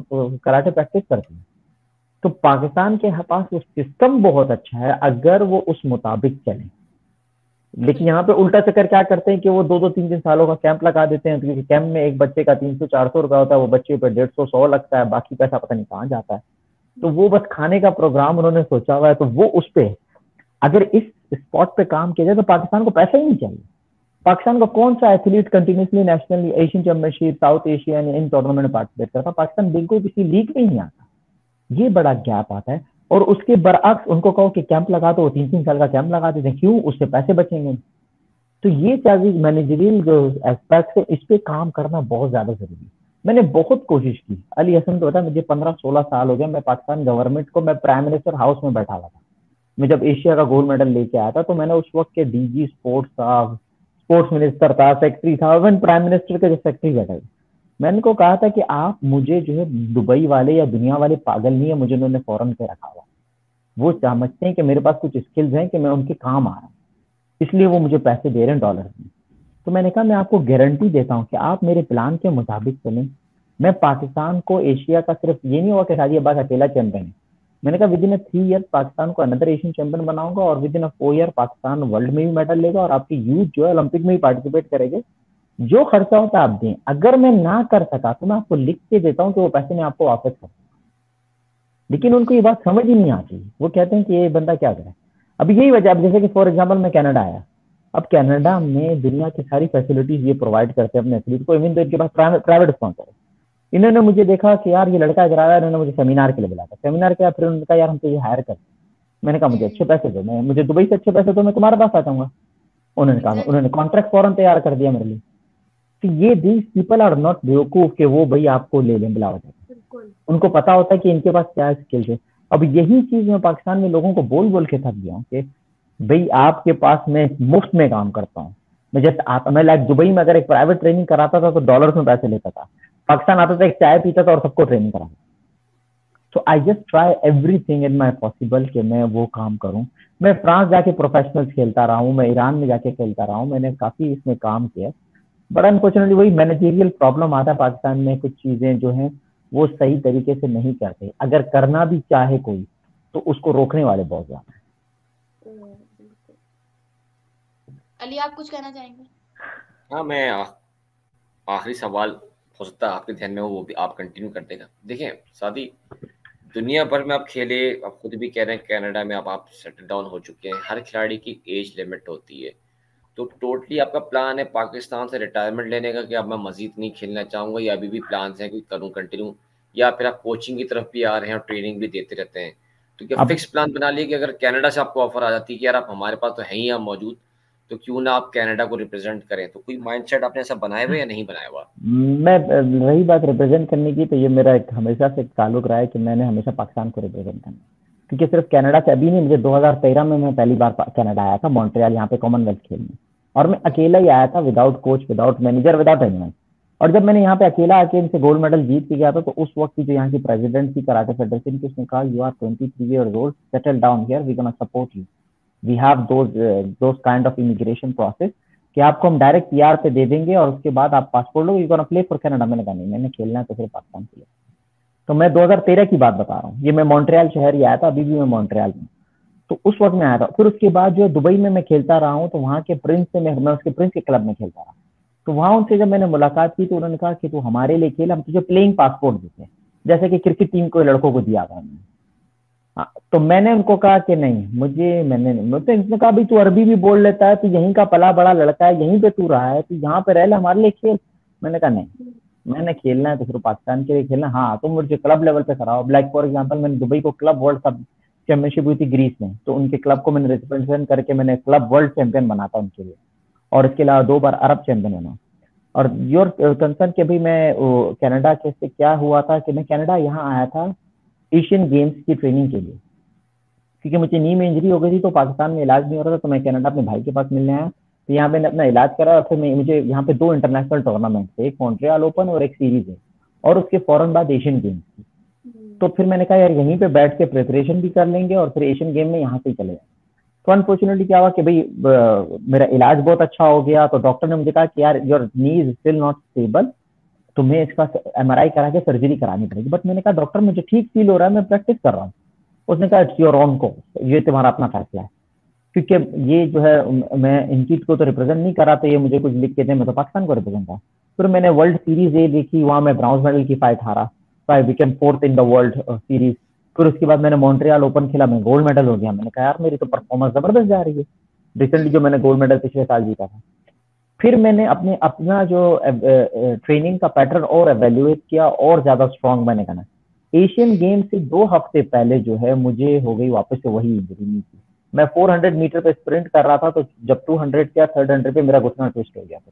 कराटे प्रैक्टिस करती हूँ। तो पाकिस्तान के पास वो सिस्टम बहुत अच्छा है अगर वो उस मुताबिक चले। लेकिन यहाँ पे उल्टा चक्कर क्या करते हैं कि वो 2-2 3-3 सालों का कैंप लगा देते हैं, क्योंकि कैंप में एक बच्चे का 300-400 रुपया होता है, वो बच्चे पे 150-100 लगता है, बाकी पैसा पता नहीं कहाँ जाता है। तो वो बस खाने का प्रोग्राम उन्होंने सोचा हुआ है, तो वो उस पे अगर इस स्पॉट पे काम किया जाए तो पाकिस्तान को पैसा ही नहीं चाहिए। पाकिस्तान का कौन सा athlete continuously national Asian championship south Asian in tournament में पार्टिसिपेट करता? पाकिस्तान बिल्कुल किसी लीग में ही नहीं आता। ये बड़ा गैप आता है। और उसके बरअक्स उनको कहो कि कैंप लगा दो, 3-3 साल का कैंप लगा देते हैं, क्यों? उससे पैसे बचेंगे। तो ये चार्जेस मैनेजरियल जो एस्पेक्ट है, इस पे काम करना बहुत ज्यादा जरूरी है। मैंने बहुत कोशिश की, अली हसन तो पता, मुझे 15-16 साल हो गया, मैं पाकिस्तान गवर्नमेंट को, मैं प्राइम मिनिस्टर हाउस में बैठा हुआ था। मैं जब एशिया का गोल्ड मेडल लेके आया था तो मैंने उस वक्त के डीजी स्पोर्ट्स था, स्पोर्ट्स मिनिस्टर था, सेक्रेटरी था, इवन प्राइम मिनिस्टर के जो सेक्रेटरी बैठे थे, मैंने उनको कहा था कि आप मुझे जो है दुबई वाले या दुनिया वाले पागल नहीं है, मुझे उन्होंने फॉरन पे रखा हुआ। वो समझते हैं कि मेरे पास कुछ स्किल्स हैं कि मैं उनके काम आ रहा हूँ, इसलिए वो मुझे पैसे दे रहे हैं डॉलर में। तो मैंने कहा मैं आपको गारंटी देता हूँ कि आप मेरे प्लान के मुताबिक चलें, मैं पाकिस्तान को एशिया का सिर्फ ये नहीं हुआ कि शादी अब्बास अकेला चैंपियन है। मैंने कहा विद इन 3 ईयर पाकिस्तान को अनदर एशियन चैंपियन बनाऊंगा, और within 4 year Pakistan world में भी मेडल लेगा, और आपकी यूथ जो है ओलंपिक में भी पार्टिसिपेट करेंगे। जो खर्चा होता है आप दें, अगर मैं ना कर सका तो मैं आपको लिख के देता हूँ कि वो पैसे मैं आपको वापस कर। लेकिन उनको ये बात समझ ही नहीं आती, वो कहते हैं कि ये बंदा क्या करे। अब यही वजह, अब जैसे कि फॉर एग्जाम्पल मैं कनाडा आया, अब कनाडा में दुनिया की सारी फैसिलिटीज ये प्रोवाइड करते हैं अपने एथलीट को, इवन तो इनके पास प्राइवेट स्पॉन्सर है। इन्होंने मुझे देखा कि यार ये लड़का इधर आया, इन्होंने मुझे सेमिनार के लिए बुलाया, सेमिनार किया, फिर उन्होंने कहा यार हम तो ये हायर करते हैं। मैंने कहा मुझे अच्छे पैसे दो, मैं मुझे दुबई से अच्छे पैसे दो, मैं तुम्हारे पास आ जाऊंगा। उन्होंने कहा, एग्जैक्टली। उन्होंने कॉन्ट्रैक्ट फॉरन तैयार कर दिया मेरे लिए। तो ये दीज पीपल आर नॉट बेवकूफ के वो भाई आपको ले लें बुलावा जाए। बिल्कुल। उनको पता होता है कि इनके पास क्या स्किल्स है। अब यही चीज मैं पाकिस्तान में लोगों को बोल बोल के थक गया हूँ कि भाई आपके पास मैं मुफ्त में काम करता हूँ। मैं जैसे आता, मैं लाइक दुबई में अगर एक प्राइवेट ट्रेनिंग कराता था तो डॉलर्स में पैसे लेता था, पाकिस्तान आता था एक चाय पीता था और सबको ट्रेनिंग कराता। So I just try everything in my possible कि मैं वो काम करूं। मैं फ्रांस जाके प्रोफेशनल्स खेलता रहा हूँ, मैं ईरान में जाके खेलता रहा हूँ, मैंने काफी इसमें काम किया। बट अनफॉर्चुनेटली वही मैनेजरियल प्रॉब्लम आता है पाकिस्तान में, कुछ चीजें जो हैं वो सही तरीके से नहीं करते, अगर करना भी चाहे कोई तो उसको रोकने वाले बहुत ज्यादा हैं। बिल्कुल। अली, आप कुछ कहना चाहेंगे? हाँ, मैं आखिरी सवाल हो सकता है आपके ध्यान में हो, वो भी आप कंटिन्यू कर देगा। देखें सादी, दुनिया भर में आप खेले, आप खुद भी कह रहे हैं कनाडा में आप सेटल डाउन हो चुके हैं, हर खिलाड़ी की एज लिमिट होती है। तो टोटली आपका प्लान है पाकिस्तान से रिटायरमेंट लेने का कि अब मैं मजीद नहीं खेलना चाहूँगा, या अभी भी प्लान है कि करूँ कंटिन्यू या फिर आप कोचिंग की तरफ भी आ रहे हैं और ट्रेनिंग भी देते रहते हैं? तो क्या फिक्स प्लान बना लिया कि अगर कनाडा से आपको ऑफर आ जाती है कि यार आप हमारे पास तो है ही आप मौजूद, तो क्यों ना आप कनाडा को रिप्रेजेंट करें? तो कोई माइंडसेट आपने ऐसा बनाया हुआ या नहीं बनाया हुआ? मैं रही बात रिप्रेजेंट करने की, तो ये मेरा एक हमेशा से ताल्लुक रहा है कि मैंने हमेशा पाकिस्तान को रिप्रेजेंट करना, क्योंकि सिर्फ कनाडा से अभी नहीं, मुझे 2013 में मैं पहली बार कनाडा आया था, मॉन्ट्रियल, यहाँ पे कॉमनवेल्थ खेलने, और मैं अकेला ही आया था, without coach, without manager, without anyone. और जब मैंने यहाँ पे अकेला आके इनसे गोल्ड मेडल जीत के गया था, तो उस वक्त की जो यहाँ की प्रेसिडेंट थी कराटे फेडरेशन की, उसने कहा you are 23 years old, settle down here, we gonna support you, we have those kind of immigration process कि आपको हम डायरेक्ट पीआर पे दे देंगे और उसके बाद आप पासपोर्ट लो, you gonna play for Canada. मैंने कहा नहीं, मैंने खेलना है तो सिर्फ पाकिस्तान के लिए। तो मैं 2013 की बात बता रहा हूँ, ये मैं मॉन्ट्रियल शहर ही आया था, अभी भी मैं मॉन्ट्रियल में, तो उस वक्त में आया था। फिर उसके बाद जो दुबई में मैं खेलता रहा हूँ, तो वहाँ के प्रिंस से मैं उसके प्रिंस के क्लब में खेलता रहा। तो वहाँ उनसे जब मैंने मुलाकात की, तो उन्होंने कहा कि तू हमारे लिए खेल, हम तुझे प्लेइंग पासपोर्ट देते हैं, जैसे कि क्रिकेट टीम को लड़कों को दिया था। हाँ, तो मैंने उनको कहा कि नहीं, मैंने नहीं, मुझे इसने कहा भाई तू अरबी भी बोल लेता है, तू यहीं का पला बड़ा लड़का है, यहीं पे तू रहा है, तू यहाँ पे रह ले, हमारे लिए खेल। मैंने कहा नहीं, मैंने खेलना है तो सिर्फ पाकिस्तान के लिए खेलना। हाँ, तुम मुझे क्लब लेवल पे कराओ। लाइक फॉर एग्जांपल, मैंने दुबई को क्लब वर्ल्ड कप चैंपियनशिप हुई थी ग्रीस में, तो उनके क्लब को मैंने रिप्रेजेंट करके मैंने क्लब वर्ल्ड चैंपियन बना था उनके लिए, और इसके अलावा 2 बार अरब चैंपियन बना। और योर कंसर्न के भी मैं कनाडा के से क्या हुआ था कि मैं कनाडा यहाँ आया था एशियन गेम्स की ट्रेनिंग के लिए, क्योंकि मुझे नी में इंजरी हो गई थी, तो पाकिस्तान में इलाज नहीं हो रहा था, तो मैं कनाडा अपने भाई के पास मिलने आया। तो यहाँ मैंने अपना इलाज करा, और फिर मुझे यहाँ पे 2 इंटरनेशनल टूर्नामेंट थे, एक मॉन्ट्रियल ओपन और एक सीरीज है, और उसके फौरन बाद एशियन गेम्स थी। तो फिर मैंने कहा यार यहीं पे बैठ के प्रिपरेशन भी कर लेंगे और फिर एशियन गेम में यहाँ से ही चले जाए। तो अनफॉर्चुनेटली क्या हुआ कि भाई मेरा इलाज बहुत अच्छा हो गया, तो डॉक्टर ने मुझे कहा कि यार your knee is still not stable, तुम्हें इसका एमआरआई करा के सर्जरी करानी पड़ेगी। बट मैंने कहा डॉक्टर मुझे ठीक फील हो रहा है, मैं प्रैक्टिस कर रहा हूँ। उसने कहा इट्स योर ऑन को, ये तुम्हारा अपना फैसला है, क्योंकि ये जो है मैं इनकी को तो रिप्रेजेंट नहीं करा, तो ये मुझे कुछ लिख के दे, मैं तो पाकिस्तान को रिप्रेजेंट था। फिर मैंने वर्ल्ड सीरीज ए देखी, वहां मैं ब्रॉन्ज मेडल की फाइट हारा, तो I became 4th in the world series. फिर उसके बाद मैंने मॉन्ट्रियल ओपन खेला, मैं गोल्ड मेडल हो गया। मैंने कहा यार मेरी तो परफॉर्मेंस जबरदस्त जा रही है, रिसेंटली जो मैंने गोल्ड मेडल पिछले साल जीता था। फिर मैंने अपना जो ट्रेनिंग का पैटर्न और एवेल्युएट किया, और ज्यादा स्ट्रांग मैंने करना। एशियन गेम से 2 हफ्ते पहले जो है मुझे हो गई वापस से वही इंजरी नहीं थी। मैं 400 मीटर पे स्प्रिंट कर रहा था, तो जब 200 किया, 300 पे मेरा घुटना ट्विस्ट हो गया।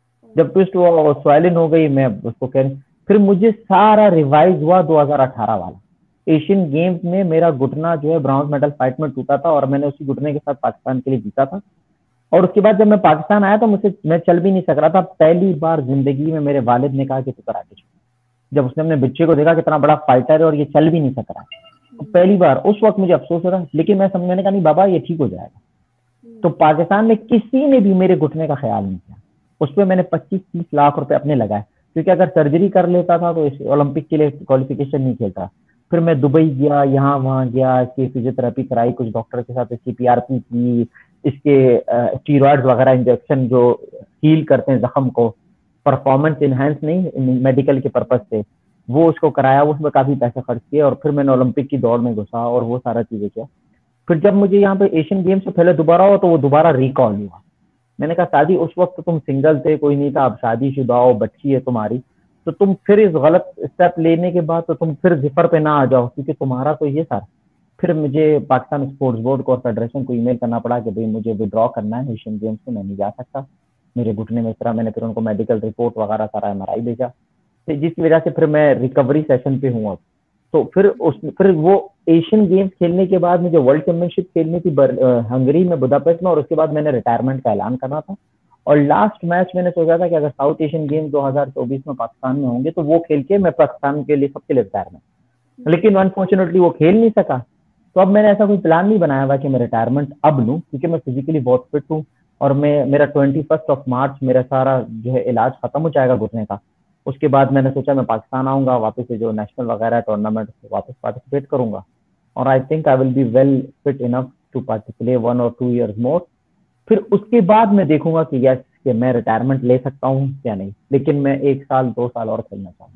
जब ट्विस्ट हुआ और स्वाइलिन हो गई, मैं उसको फिर मुझे सारा रिवाइज हुआ 2018 वाला। एशियन गेम्स में मेरा घुटना जो है ब्रॉन्ज मेडल फाइट में टूटा था, और मैंने उसी घुटने के साथ पाकिस्तान के लिए जीता था। और उसके बाद जब मैं पाकिस्तान आया, तो मैं चल भी नहीं सक रहा था। पहली बार जिंदगी में मेरे वालिद ने कहा कि तू कराटे छोड़। जब उसने अपने बच्चे को देखा कितना बड़ा फाइटर है और ये चल भी नहीं सक रहा, तो पहली बार उस वक्त मुझे अफसोस हो रहा, लेकिन मैंने कहा नहीं बाबा, ये ठीक हो जाएगा। तो पाकिस्तान में किसी ने भी मेरे घुटने का ख्याल नहीं किया। उस पर मैंने 25-30 लाख रुपए अपने लगाए, क्योंकि अगर सर्जरी कर लेता था तो ओलंपिक के लिए क्वालिफिकेशन नहीं खेलता। फिर मैं दुबई गया, यहाँ वहां गया, इसकी फिजियोथेरेपी कराई कुछ डॉक्टर के साथ, इसकी पीआरपी की, इसके स्टीरॉइड्स वगैरह इंजेक्शन जो हील करते हैं जख्म को, परफॉर्मेंस इनहेंस नहीं, मेडिकल के पर्पज से, वो उसको कराया, उसमें काफी पैसा खर्च किया। और फिर मैंने ओलंपिक की दौड़ में घुसा और वो सारा चीजें किया। फिर जब मुझे यहाँ पे एशियन गेम्स से पहले दोबारा हुआ, तो वो दोबारा रिकॉल हुआ। मैंने कहा शादी, उस वक्त तो तुम सिंगल थे, कोई नहीं था, अब शादीशुदा हो, बच्ची है तुम्हारी, तो तुम फिर इस गलत स्टेप लेने के बाद तो तुम फिर जिफर पे ना आ जाओ, क्योंकि तुम्हारा तो ये सारा। फिर मुझे पाकिस्तान स्पोर्ट्स बोर्ड को और फेडरेशन को ईमेल करना पड़ा कि भाई मुझे विड्रॉ करना है एशियन गेम्स से, मैं नहीं जा सकता, मेरे घुटने में इस तरह। मैंने फिर उनको मेडिकल रिपोर्ट वगैरह सारा एमआरआई भेजा, तो जिसकी वजह से फिर मैं रिकवरी सेशन पे हूँ अब। तो फिर वो एशियन गेम्स खेलने के बाद मुझे वर्ल्ड चैंपियनशिप खेलनी थी हंगरी में, बुदापेस्ट में, और उसके बाद मैंने रिटायरमेंट का ऐलान करना था। और लास्ट मैच मैंने सोचा था कि अगर साउथ एशियन गेम्स 2024 में पाकिस्तान में होंगे तो वो खेल के मैं पाकिस्तान के लिए सबके लिए रिटायरमेंट, लेकिन अनफॉर्चुनेटली वो खेल नहीं सका। तो अब मैंने ऐसा कोई प्लान नहीं बनाया हुआ कि मैं रिटायरमेंट अब लूँ, क्योंकि मैं फिजिकली बहुत फिट हूँ, और मेरा 21 मार्च मेरा सारा जो है इलाज खत्म हो जाएगा घुटने का। उसके बाद मैंने सोचा मैं पाकिस्तान आऊंगा, वापस से जो नेशनल वगैरह टूर्नामेंट वापस पार्टिसिपेट करूंगा, और I think I will be well fit enough to participate 1 or 2 years more. फिर उसके बाद मैं देखूंगा कि यस कि मैं रिटायरमेंट ले सकता हूँ या नहीं, लेकिन मैं 1 साल 2 साल और खेलना चाहूंगा।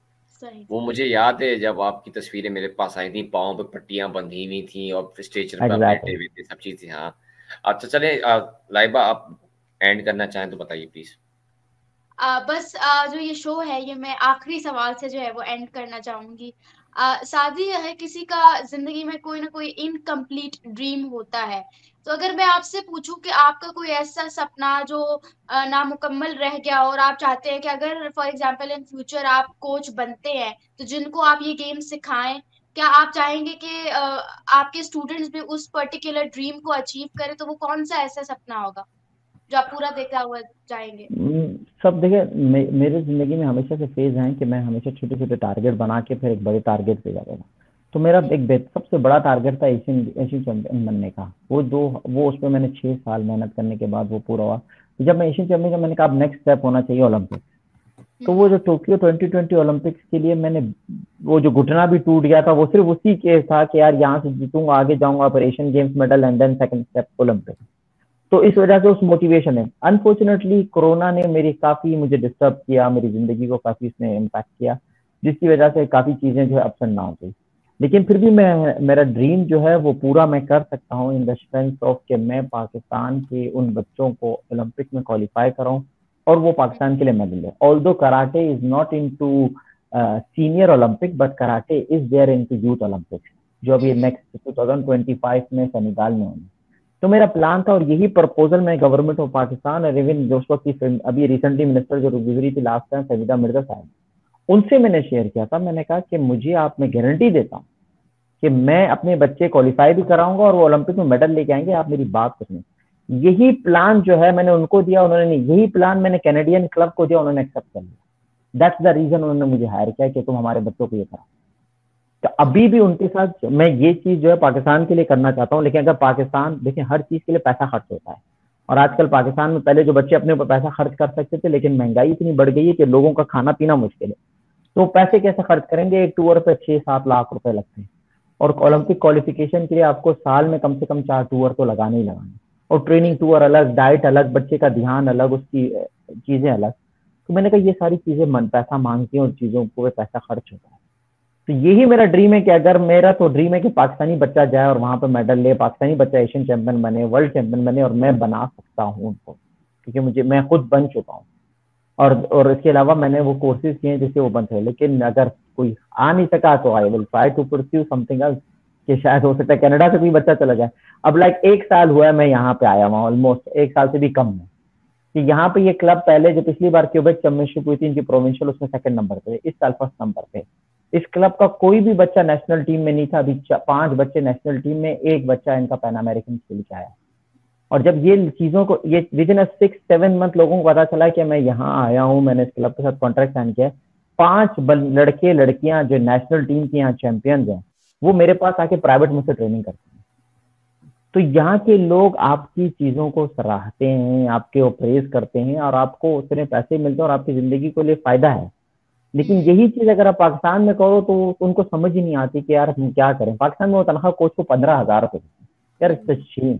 वो मुझे याद है जब आपकी तस्वीरें मेरे पास आई थी, पाँव पे पट्टियां बंधी हुई थी और स्टेचर पर बैठे हुए थे, सब चीजें। हाँ, अच्छा चले लाइबा, आप एंड करना चाहें तो बताइए प्लीज। बस जो ये शो है ये मैं आखिरी सवाल से जो है वो एंड करना चाहूंगी। शादी है किसी का जिंदगी में कोई ना कोई इनकम्प्लीट ड्रीम होता है। तो अगर मैं आपसे पूछूं कि आपका कोई ऐसा सपना जो नामुकम्मल रह गया और आप चाहते हैं कि अगर फॉर एग्जांपल इन फ्यूचर आप कोच बनते हैं तो जिनको आप ये गेम सिखाएं, क्या आप चाहेंगे कि आपके स्टूडेंट्स भी उस पर्टिकुलर ड्रीम को अचीव करें? तो वो कौन सा ऐसा सपना होगा जो आप पूरा देखा हुआ जाएंगे? सब देखिए, मेरे ज़िंदगी में हमेशा से फेज़ हैं कि मैं हमेशा छोटे-छोटे टारगेट बना के फिर एक बड़े टारगेट पे जाता था। तो मेरा एक सबसे बड़ा टारगेट था एशियन एशियन चैंपियन बनने का। वो उसमें मैंने 6 साल मेहनत करने के बाद वो पूरा हुआ। जब मैं एशियन चैंपियन का मैंने कहा अब नेक्स्ट स्टेप होना चाहिए ओलंपिक्स। तो वो जो टोक्यो 2020 ओलंपिक्स के लिए मैंने वो जो घुटना भी टूट गया था वो सिर्फ उसी के था कि यार यहाँ से जीतूंगा, आगे जाऊंगा, फिर Asian games medal and then second step Olympics. तो इस वजह से उस मोटिवेशन है। अनफॉर्चुनेटली कोरोना ने मेरी काफी मुझे डिस्टर्ब किया, मेरी जिंदगी को काफी इसने इम्पैक्ट किया, जिसकी वजह से काफी चीजें जो है अप्स एंड डाउन हुई। लेकिन फिर भी मेरा ड्रीम जो है वो पूरा मैं कर सकता हूँ इन द सेंस ऑफ कि मैं पाकिस्तान के उन बच्चों को ओलंपिक में क्वालिफाई कराऊं और वो पाकिस्तान के लिए मेडल है। Although karate is not into senior Olympic but karate is there into youth Olympics जो अभी नेक्स्ट 2025 में सेनेगाल में होंगे। तो मेरा प्लान था और यही प्रपोजल मैं गवर्नमेंट ऑफ पाकिस्तान और इवन जो की अभी रिसेंटली मिनिस्टर जो गुजरी थी लास्ट टाइम सविता मिर्जा साहब, उनसे मैंने शेयर किया था। मैंने कहा कि मुझे आप मैं गारंटी देता हूँ कि मैं अपने बच्चे क्वालिफाई भी कराऊंगा और वो ओलंपिक में मेडल लेके आएंगे, आप मेरी बात सुनिए। यही प्लान जो है मैंने उनको दिया, उन्होंने नहीं। यही प्लान मैंने कैनेडियन क्लब को दिया, उन्होंने एक्सेप्ट कर लिया। दैट्स द रीजन उन्होंने मुझे हायर किया कि तुम हमारे बच्चों को ये करा। तो अभी भी उनके साथ मैं ये चीज जो है पाकिस्तान के लिए करना चाहता हूँ। लेकिन अगर पाकिस्तान देखिए, हर चीज के लिए पैसा खर्च होता है और आजकल पाकिस्तान में पहले जो बच्चे अपने ऊपर पैसा खर्च कर सकते थे, लेकिन महंगाई इतनी बढ़ गई है कि लोगों का खाना पीना मुश्किल है। तो पैसे कैसे खर्च करेंगे? एक टूर पे 6-7 लाख रुपए लगते हैं और ओलंपिक क्वालिफिकेशन के लिए आपको साल में कम से कम 4 टूर तो लगाने ही लगाने, और ट्रेनिंग टूर अलग, डाइट अलग, बच्चे का ध्यान अलग, उसकी चीजें अलग। तो मैंने कहा ये सारी चीजें पैसा मांगती हैं और चीजों को पैसा खर्च होता है। तो यही मेरा ड्रीम है कि अगर मेरा तो ड्रीम है कि पाकिस्तानी बच्चा जाए और वहां पे मेडल ले, पाकिस्तानी बच्चा एशियन चैंपियन बने, वर्ल्ड चैंपियन बने, और मैं बना सकता हूँ उनको, क्योंकि मैं खुद बन चुका हूँ और इसके अलावा मैंने वो कोर्सेज किए हैं जिससे वो बन सके। लेकिन अगर कोई आ नहीं सका तो I will try to pursue something else, कि शायद हो सकता है कनाडा से कोई बच्चा चला जाए। अब लाइक 1 साल हुआ है मैं यहाँ पे आया हुआ, ऑलमोस्ट 1 साल से भी कम है। कि यहाँ पे ये क्लब पहले जो पिछली बार क्यूबेक चैंपियनशिप हुई थी इनकी प्रोविंशियल, उसमें 2nd नंबर पे, इस साल 1st नंबर पे। इस क्लब का कोई भी बच्चा नेशनल टीम में नहीं था। अभी 5 बच्चे नेशनल टीम में, 1 बच्चा इनका पैन अमेरिकन खेल के आया। और जब ये चीजों को ये विद इन 6-7 मंथ लोगों को पता चला कि मैं यहाँ आया हूँ, मैंने इस क्लब के साथ कॉन्ट्रैक्ट साइन किया, 5 लड़के लड़कियां जो नेशनल टीम के यहाँ चैंपियंस हैं वो मेरे पास आके प्राइवेट मुझसे ट्रेनिंग करते हैं। तो यहाँ के लोग आपकी चीजों को सराहते हैं, आपके प्रेज करते हैं और आपको उतने पैसे मिलते हैं और आपकी जिंदगी को लिए फायदा है। लेकिन यही चीज अगर आप पाकिस्तान में करो तो उनको समझ ही नहीं आती कि यार हम क्या करें। पाकिस्तान में वो तनख्वाह कोच को 15,000 रुपए यार, इट्स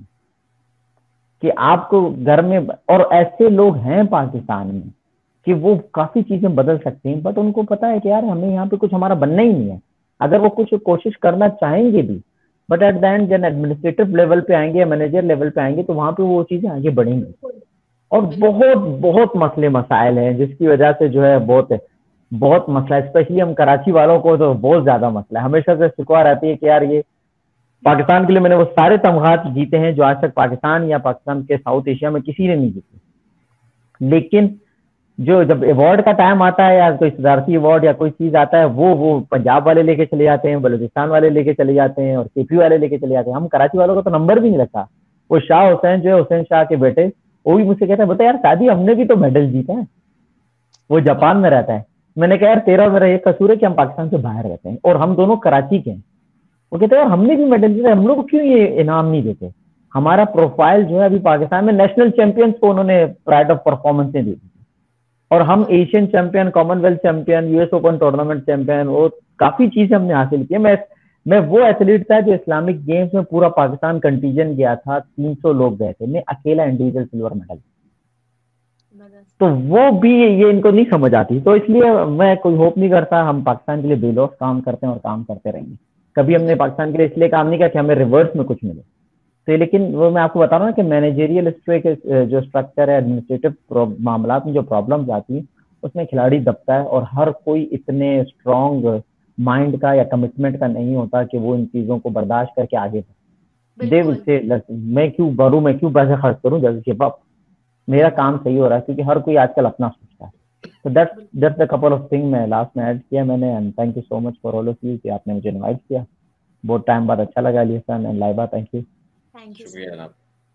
कि आपको घर में, और ऐसे लोग हैं पाकिस्तान में कि वो काफी चीजें बदल सकते हैं, बट उनको पता है कि यार हमें यहाँ पे कुछ हमारा बनना ही नहीं है। अगर वो कुछ कोशिश करना चाहेंगे भी, बट एट द एंड जब एडमिनिस्ट्रेटिव लेवल पे आएंगे या मैनेजर लेवल पे आएंगे तो वहां पे वो चीजें आगे बढ़ेंगी। और बहुत बहुत मसले मसाइल हैं जिसकी वजह से जो है बहुत मसला है। स्पेशली हम कराची वालों को तो बहुत ज्यादा मसला है। हमेशा से शिकवा रहती है कि यार ये पाकिस्तान के लिए मैंने वो सारे तमगा जीते हैं जो आज तक पाकिस्तान या पाकिस्तान के साउथ एशिया में किसी ने नहीं जीते। लेकिन जो जब अवार्ड का टाइम आता है या कोई सदारती अवार्ड या कोई चीज आता है वो पंजाब वाले लेके चले जाते हैं, बलूचिस्तान वाले लेके चले जाते हैं और केपी वाले लेके चले जाते हैं। हम कराची वालों का तो नंबर भी नहीं रखा। वो शाह हुसैन जो है, हुसैन शाह के बेटे, वो भी मुझसे कहता है बता यार शादी हमने भी तो मेडल जीता है। वो जापान में रहता है। मैंने कहा यार तेरा मेरा ये कसूर है कि हम पाकिस्तान से बाहर रहते हैं और हम दोनों कराची के हैं। वो कहते हैं यार हमने भी मेडल जीता, हम लोग को क्यों ये इनाम नहीं देते। हमारा प्रोफाइल जो है अभी पाकिस्तान में नेशनल चैंपियंस को उन्होंने प्राइड ऑफ परफॉर्मेंस दे दी और हम Asian champion, Commonwealth champion, US open tournament champion, वो काफी चीजें हमने हासिल की। मैं वो एथलीट था जो इस्लामिक गेम्स में पूरा पाकिस्तान कंटीजेंट गया था, 300 लोग गए थे, मैं अकेला इंडिविजुअल सिल्वर मेडल। तो वो भी ये इनको नहीं समझ आती। तो इसलिए मैं कोई होप नहीं करता। हम पाकिस्तान के लिए बेलौस काम करते हैं और काम करते रहेंगे। कभी हमने पाकिस्तान के लिए इसलिए काम नहीं किया कि हमें रिवर्स में कुछ मिले। तो लेकिन वो मैं आपको बता रहा हूँ कि मैनेजरियल जो स्ट्रक्चर है, एडमिनिस्ट्रेटिव मामला में जो प्रॉब्लम्स आती हैं उसमें खिलाड़ी दबता है, और हर कोई इतने स्ट्रॉन्ग माइंड का या कमिटमेंट का नहीं होता कि वो इन चीज़ों को बर्दाश्त करके आगे बढ़े। दे विल से मैं क्यों बढ़ूँ, मैं क्यों पैसे खर्च करूँ, जल्द गिव अप, मेरा काम सही हो रहा है, क्योंकि हर कोई आजकल अपना सोचता है। तो that's the couple of thing मैं लास्ट में ऐड किया मैंने। And thank you so much for all of you कि आपने मुझे इनवाइट किया, बहुत टाइम बाद अच्छा लगा listen and Laiba, thank you. शुक्रिया जनाब।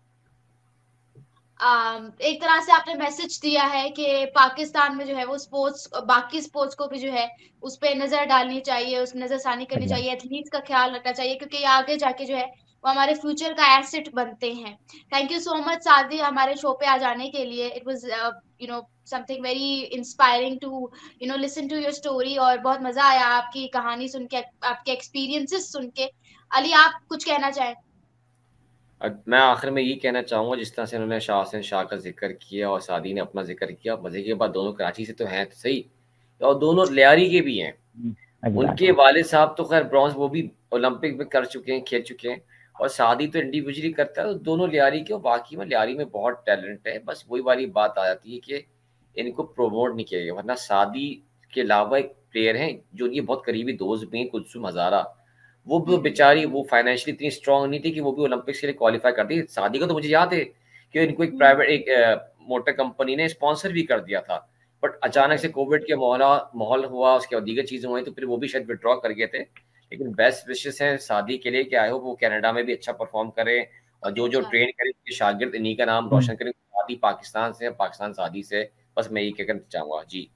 एक तरह से आपने मैसेज दिया है कि पाकिस्तान में जो है वो स्पोर्ट्स, बाकी स्पोर्ट्स को भी जो है उस पर नजर डालनी चाहिए, उस नजरसानी करनी चाहिए, एथलीट्स का ख्याल रखना चाहिए, क्योंकि ये आगे जाके जो है वो हमारे फ्यूचर का एसेट बनते हैं। थैंक यू सो मच सादी हमारे शो पे आ जाने के लिए। It was you know something very inspiring to listen to your story, और बहुत मजा आया आपकी कहानी सुन के, आपके एक्सपीरियंसेस सुन के। अली, आप कुछ कहना चाहें? मैं आखिर में यही कहना चाहूँगा, जिस तरह से उन्होंने शाह हुसैन शाह का जिक्र किया और सादी ने अपना जिक्र किया, मज़े की बात दोनों कराची से तो हैं तो सही, और दोनों लियारी के भी हैं। उनके वालिद साहब तो खैर ब्रॉन्ज वो भी ओलंपिक में कर चुके हैं, खेल चुके हैं, और सादी तो इंडिविजुअली करता है। तो दोनों लियारी के, और बाकी में लियारी में बहुत टैलेंट है, बस वही वाली बात आ जाती है कि इनको प्रोमोट नहीं किया गया। वरना सादी के अलावा एक प्लेयर हैं जो उनकी बहुत करीबी दोस्त भी हैं, कुलसुम हजारा, वो बेचारी वो फाइनेंशियली इतनी स्ट्रांग नहीं थी कि वो भी ओलंपिक्स के लिए क्वालिफाई करती। शादी का तो मुझे याद है कि इनको एक प्राइवेट एक मोटर कंपनी ने स्पॉन्सर भी कर दिया था, बट अचानक से कोविड के माहौल हुआ, उसके बाद दीगर चीजें हुई, तो फिर वो भी शायद विड्रॉ कर गए थे। लेकिन बेस्ट विशेस हैं शादी के लिए कि आई होप वो कनाडा में भी अच्छा परफॉर्म करें, और जो जो ट्रेन करें उसके शागिर्द इन्हीं का नाम रोशन करें। शादी पाकिस्तान से, पाकिस्तान शादी से, बस मैं यही कहना चाहूंगा जी।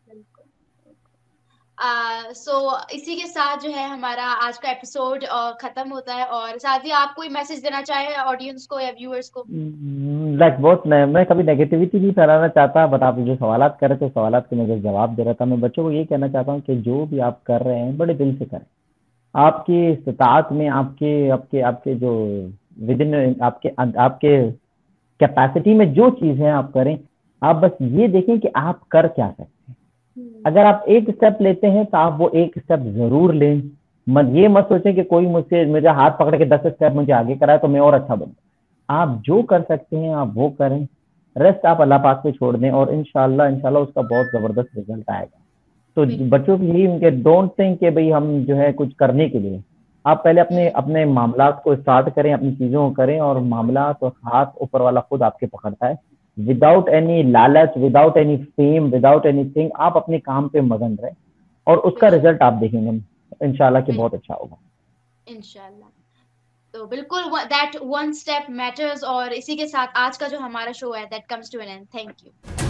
सो इसी के साथ जो है हमारा आज का एपिसोड खत्म होता है। और साथ ही आप कोई मैसेज देना चाहे ऑडियंस को या व्यूअर्स को? बहुत मैं कभी नेगेटिविटी नहीं फैलाना चाहता, बट आप जो सवाल कर रहे थे, सवाल के मैं जो जवाब दे रहा था, मैं बच्चों को ये कहना चाहता हूँ कि जो भी आप कर रहे हैं बड़े दिल से करें। आपकी इस्तात में, आपके आपके आपके जो विद इन आपके आपके कैपेसिटी में जो चीजें आप करें, आप बस ये देखें कि आप कर क्या सकते हैं। अगर आप एक स्टेप लेते हैं तो आप वो एक स्टेप जरूर लें। ये मत सोचें कि कोई मुझसे मेरा हाथ पकड़ के 10 स्टेप मुझे आगे कराए तो मैं और अच्छा बनूं। आप जो कर सकते हैं आप वो करें, रेस्ट आप अल्लाह पाक पे छोड़ दें, और इंशाल्लाह उसका बहुत जबरदस्त रिजल्ट आएगा। तो बच्चों की यही उनके डोंट थिंक कि भाई हम जो है कुछ करने के लिए, आप पहले अपने अपने मामलात को स्टार्ट करें, अपनी चीजों को करें, और मामलात और हाथ ऊपर वाला खुद आपके पकड़ता है। विदाउट एनी लालच, without any fame, without anything, आप अपने काम पे मगन रहे, और उसका रिजल्ट आप देखेंगे इंशाल्लाह कि बहुत अच्छा होगा। इंशाल्लाह। तो बिल्कुल दैट वन स्टेप मैटर्स। और इसी के साथ आज का जो हमारा शो है that comes to an end. Thank you.